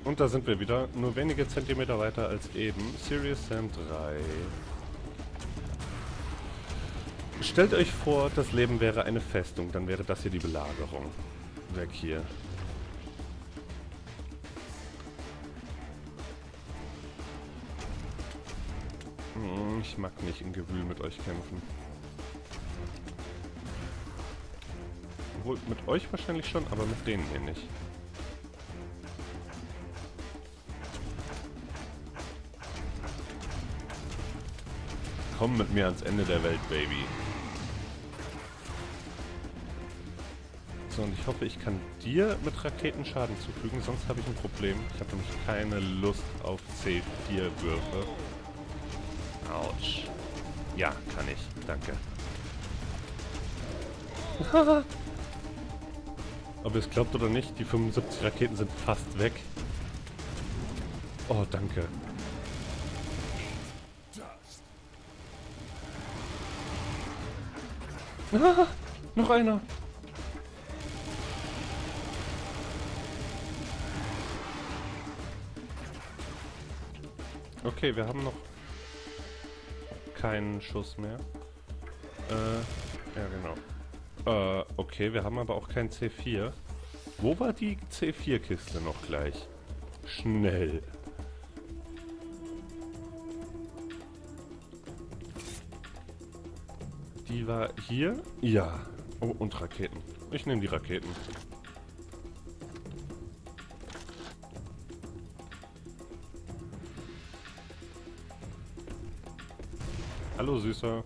Und da sind wir wieder, nur wenige Zentimeter weiter als eben. Serious Sam 3. Stellt euch vor, das Leben wäre eine Festung, dann wäre das hier die Belagerung. Weg hier. Ich mag nicht in Gewühl mit euch kämpfen. Obwohl, mit euch wahrscheinlich schon, aber mit denen hier nicht. Komm mit mir ans Ende der Welt, Baby. So, und ich hoffe, ich kann dir mit Raketen Schaden zufügen, sonst habe ich ein Problem. Ich habe nämlich keine Lust auf C4-Würfe. Autsch. Ja, kann ich. Danke. Ob ihr es glaubt oder nicht, die 75 Raketen sind fast weg. Oh, danke. Ah, noch einer. Okay, wir haben noch keinen Schuss mehr. Ja genau. Okay, wir haben aber auch kein C4. Wo war die C4-Kiste noch gleich? Schnell. Die war hier? Ja. Oh, und Raketen. Ich nehme die Raketen. Hallo, Süßer.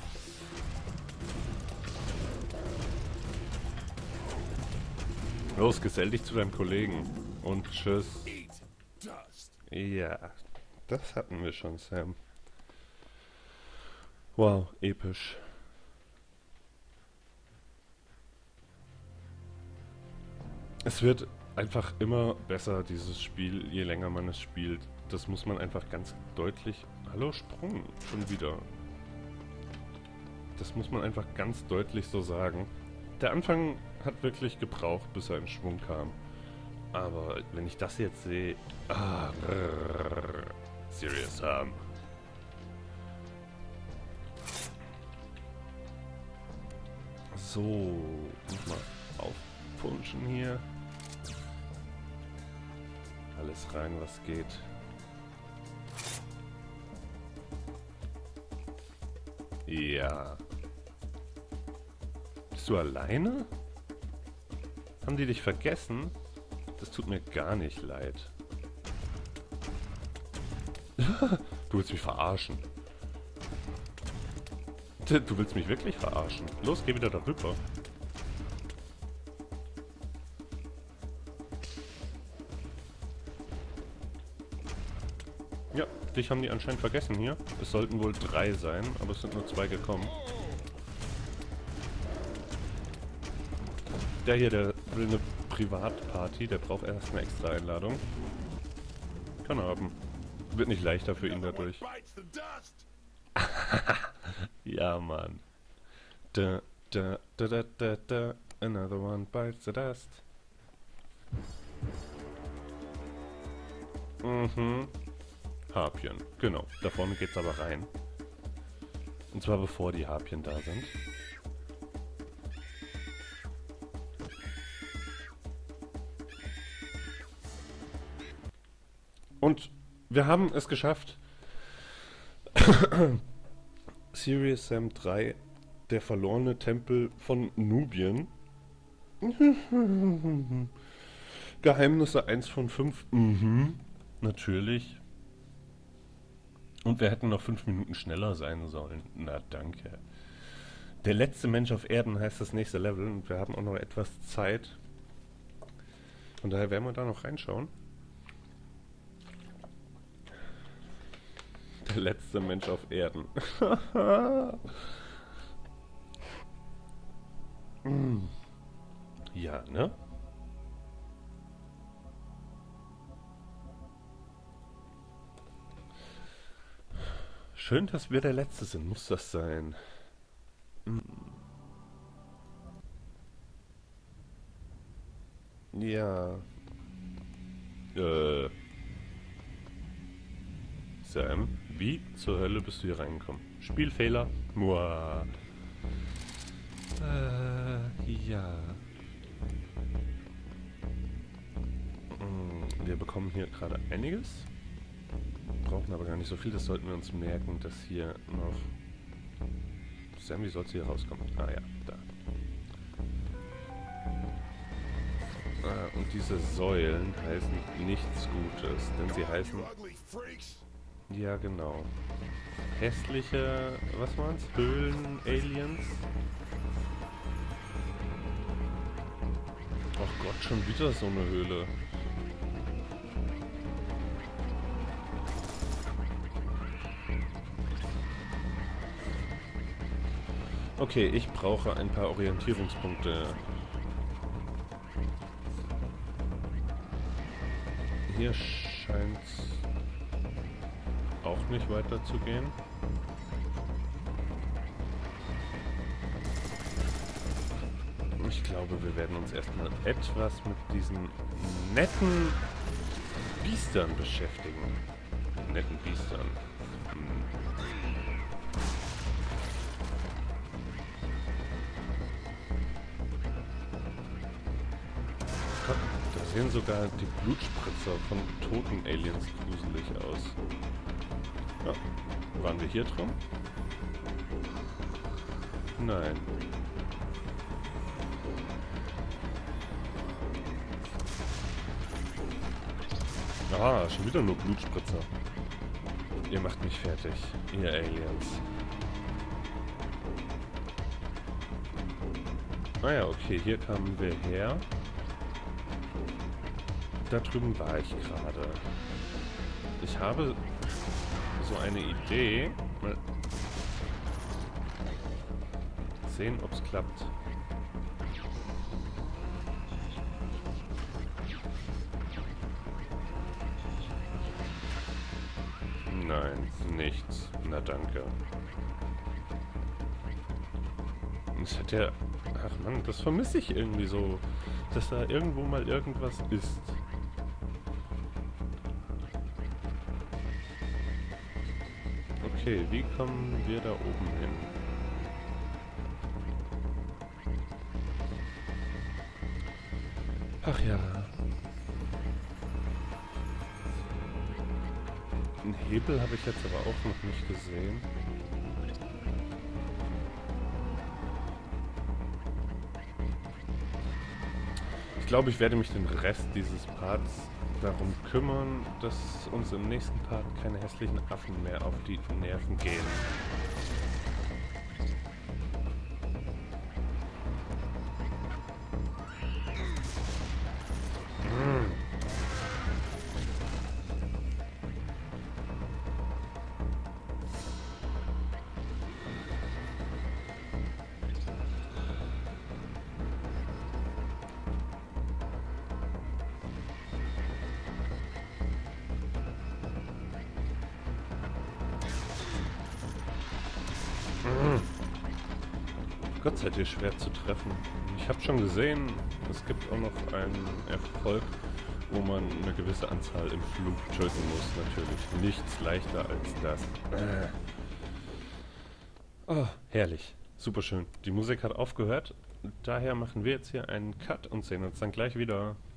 Los, gesell dich zu deinem Kollegen. Und tschüss. Ja, das hatten wir schon, Sam. Wow, episch. Es wird einfach immer besser, dieses Spiel, je länger man es spielt. Das muss man einfach ganz deutlich... Hallo, Sprung. Schon wieder. Das muss man einfach ganz deutlich so sagen. Der Anfang hat wirklich gebraucht, bis er in Schwung kam. Aber wenn ich das jetzt sehe... Serious Sam. So, muss mal aufpunschen hier. Alles rein, was geht. Ja. Bist du alleine? Haben die dich vergessen? Das tut mir gar nicht leid. Du willst mich verarschen. Du willst mich wirklich verarschen. Los, geh wieder darüber. Ja, dich haben die anscheinend vergessen hier. Es sollten wohl 3 sein, aber es sind nur 2 gekommen. Der hier, der will eine Privatparty, der braucht erst eine extra Einladung. Kann er haben. Wird nicht leichter für ihn dadurch. Ja, Mann. Da, da, da, da, da, da. Another one bites the dust. Mhm. Harpien. Genau. Da vorne geht's aber rein. Und zwar bevor die Harpien da sind. Und wir haben es geschafft. Serious Sam 3, der verlorene Tempel von Nubien. Geheimnisse 1 von 5. Mhm. Natürlich. Und wir hätten noch 5 Minuten schneller sein sollen. Na, danke. Der letzte Mensch auf Erden heißt das nächste Level und wir haben auch noch etwas Zeit. Von daher werden wir da noch reinschauen. Der letzte Mensch auf Erden. Ja, ne? Schön, dass wir der Letzte sind. Muss das sein? Ja. Äh, Sam, wie zur Hölle bist du hier reingekommen? Spielfehler? Muah. Ja. Wir bekommen hier gerade einiges. Brauchen aber gar nicht so viel, das sollten wir uns merken, dass hier noch... Sam, wie soll es hier rauskommen? Ah ja, da. Und diese Säulen heißen nichts Gutes, denn sie heißen... Ja, genau. Hässliche... Was waren's? Höhlen-Aliens? Ach Gott, schon wieder so eine Höhle. Okay, ich brauche ein paar Orientierungspunkte. Hier scheint es auch nicht weiter zu gehen. Ich glaube, wir werden uns erstmal etwas mit diesen netten Biestern beschäftigen. Netten Biestern. Gott, da sehen sogar die Blutspritzer von toten Aliens gruselig aus. Ja, waren wir hier drin? Nein. Ah, schon wieder nur Blutspritzer. Ihr macht mich fertig, ihr Aliens. Ah ja, okay, hier kamen wir her. Da drüben war ich gerade. Ich habe so eine Idee. Mal sehen, ob es klappt. Nein, nichts. Na danke. Es hat ja... Ach Mann, das vermisse ich irgendwie so. Dass da irgendwo mal irgendwas ist. Okay, wie kommen wir da oben hin? Ach ja. Einen Hebel habe ich jetzt aber auch noch nicht gesehen. Ich glaube, ich werde mich den Rest dieses Parts darum kümmern, dass uns im nächsten Part keine hässlichen Affen mehr auf die Nerven gehen. Gott seid ihr schwer zu treffen. Ich habe schon gesehen, es gibt auch noch einen Erfolg, wo man eine gewisse Anzahl im Flug töten muss. Natürlich nichts leichter als das. Oh, herrlich. Superschön. Die Musik hat aufgehört. Daher machen wir jetzt hier einen Cut und sehen uns dann gleich wieder.